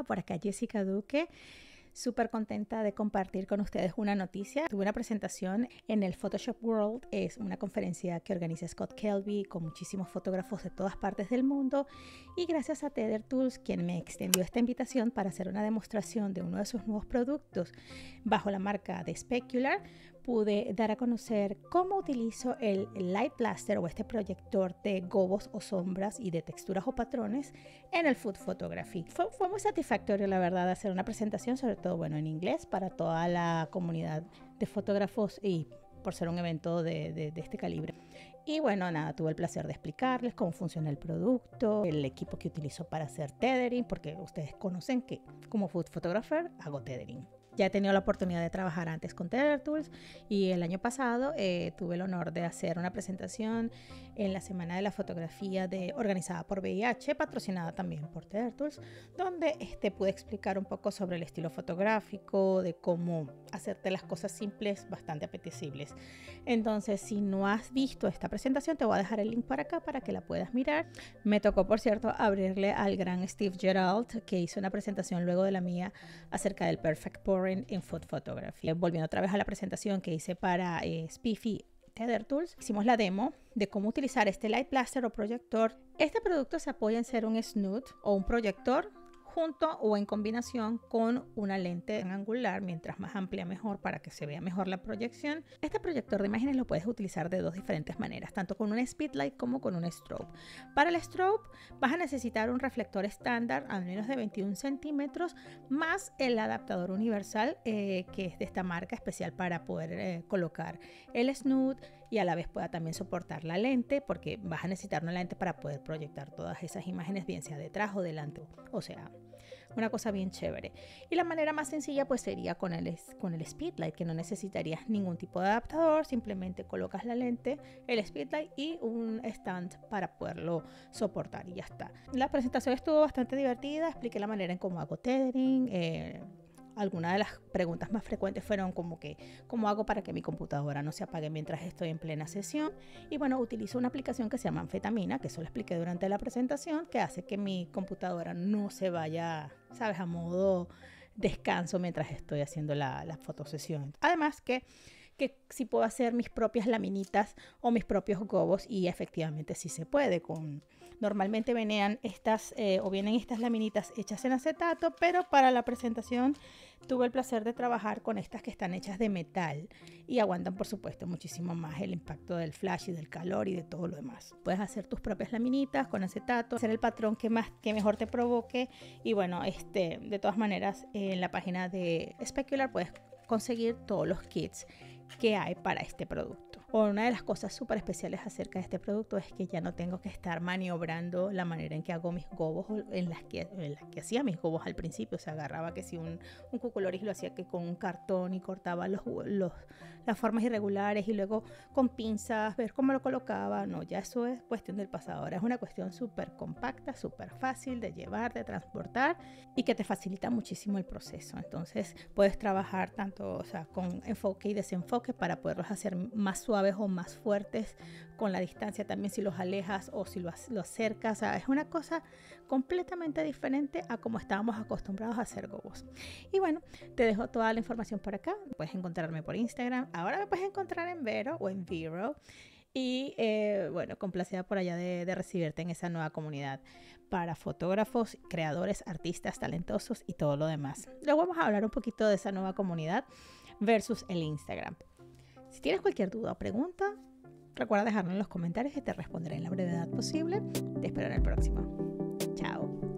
Hola, por acá Jessica Duque. Súper contenta de compartir con ustedes una noticia. Tuve una presentación en el Photoshop World, es una conferencia que organiza Scott Kelby con muchísimos fotógrafos de todas partes del mundo, y gracias a Tether Tools, quien me extendió esta invitación para hacer una demostración de uno de sus nuevos productos bajo la marca de Specular, pude dar a conocer cómo utilizo el Light Blaster o este proyector de gobos o sombras y de texturas o patrones en el food photography. Fue muy satisfactorio, la verdad, hacer una presentación, sobre todo en inglés, para toda la comunidad de fotógrafos y por ser un evento de este calibre. Y bueno, nada, tuve el placer de explicarles cómo funciona el producto, el equipo que utilizo para hacer tethering, porque ustedes conocen que como food photographer hago tethering. Ya he tenido la oportunidad de trabajar antes con Tether Tools y el año pasado tuve el honor de hacer una presentación en la Semana de la Fotografía organizada por VIH, patrocinada también por Tether Tools, donde pude explicar un poco sobre el estilo fotográfico, de cómo hacerte las cosas simples bastante apetecibles. Entonces, si no has visto esta presentación, te voy a dejar el link para acá para que la puedas mirar. Me tocó, por cierto, abrirle al gran Steve Gerald, que hizo una presentación luego de la mía acerca del Perfect Pour en food photography. Volviendo otra vez a la presentación que hice para Spiffy Tether Tools, hicimos la demo de cómo utilizar este Light Blaster o proyector. Este producto se apoya en ser un snoot o un proyector junto o en combinación con una lente angular, mientras más amplia mejor, para que se vea mejor la proyección. Este proyector de imágenes lo puedes utilizar de dos diferentes maneras, tanto con un speedlight como con un strobe. Para el strobe vas a necesitar un reflector estándar al menos de 21 centímetros más el adaptador universal que es de esta marca especial para poder colocar el snoot y a la vez pueda también soportar la lente, porque vas a necesitar una lente para poder proyectar todas esas imágenes, bien sea detrás o delante, o sea, una cosa bien chévere. Y la manera más sencilla pues sería con el speedlight, que no necesitarías ningún tipo de adaptador, simplemente colocas la lente, el speedlight y un stand para poderlo soportar y ya está. La presentación estuvo bastante divertida, expliqué la manera en cómo hago tethering. Algunas de las preguntas más frecuentes fueron como que ¿cómo hago para que mi computadora no se apague mientras estoy en plena sesión? Y bueno, utilizo una aplicación que se llama Anfetamina, que eso lo expliqué durante la presentación, que hace que mi computadora no se vaya, ¿sabes?, a modo descanso mientras estoy haciendo la fotosesión. Además que si puedo hacer mis propias laminitas o mis propios gobos, y efectivamente sí se puede. Normalmente vienen estas laminitas hechas en acetato, pero para la presentación tuve el placer de trabajar con estas que están hechas de metal y aguantan, por supuesto, muchísimo más el impacto del flash y del calor y de todo lo demás. Puedes hacer tus propias laminitas con acetato, hacer el patrón que mejor te provoque. Y bueno, de todas maneras, en la página de Specular puedes conseguir todos los kits que hay para este producto. Una de las cosas súper especiales acerca de este producto es que ya no tengo que estar maniobrando la manera en que hago mis gobos, en las que hacía mis gobos al principio. O sea, agarraba que si un cuculoris lo hacía que con un cartón y cortaba las formas irregulares y luego con pinzas ver cómo lo colocaba. No, ya eso es cuestión del pasado. Ahora es una cuestión súper compacta, súper fácil de llevar, de transportar, y que te facilita muchísimo el proceso. Entonces puedes trabajar tanto, o sea, con enfoque y desenfoque para poderlos hacer más suaves o más fuertes con la distancia, también si los alejas o si lo acercas. O sea, es una cosa completamente diferente a como estábamos acostumbrados a hacer gobos. Y bueno, te dejo toda la información por acá. Puedes encontrarme por Instagram. Ahora me puedes encontrar en Vero o en Vero. Y bueno, complacida por allá de recibirte en esa nueva comunidad para fotógrafos, creadores, artistas, talentosos y todo lo demás. Luego vamos a hablar un poquito de esa nueva comunidad versus el Instagram. Si tienes cualquier duda o pregunta, recuerda dejarlo en los comentarios y te responderé en la brevedad posible. Te espero en el próximo. Chao.